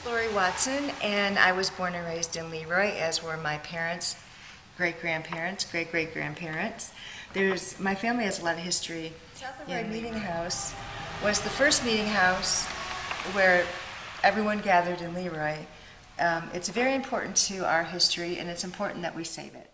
Lori Watson, and I was born and raised in LeRoy, as were my parents, great-grandparents, great-great-grandparents. My family has a lot of history. South LeRoy Meeting House was the first meeting house where everyone gathered in LeRoy. It's very important to our history, and it's important that we save it.